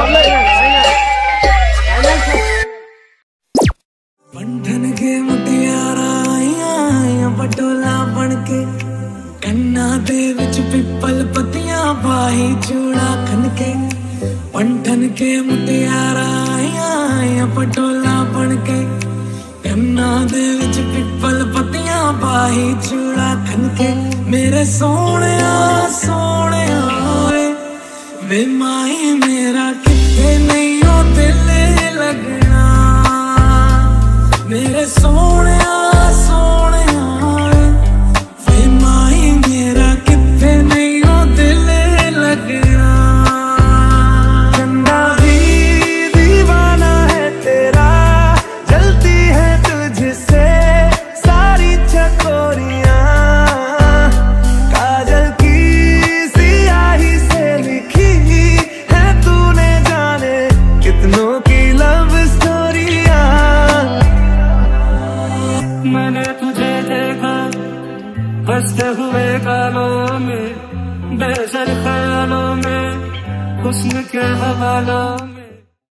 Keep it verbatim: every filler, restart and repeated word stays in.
बंधन के मुटियारा आइया पटोला बनके कन्ना दे विच पिपल पत्तियां बाही चूड़ा खनके। पंठन के मुटियारा आइया पटोला बनके कन्ना दे विच पिपल पत्तियां बाही चूड़ा खनके। मेरे सोने सोने वे माही मेरा किथे नहीं हो दिल लगना। मेरे सोने सोने वे माही मेरा किथे नहीं हो दिल लगना। चंदा भी दीवाना है तेरा, जलती है तुझसे सारी चकोरियां। काजल की सियाही से लिखी है तूने जाने कितनों की लव स्टोरियां। मैंने तुझे देखा बसते हुए गालों में, बेहतर ख्यालों में, हुस्न के हवालों में।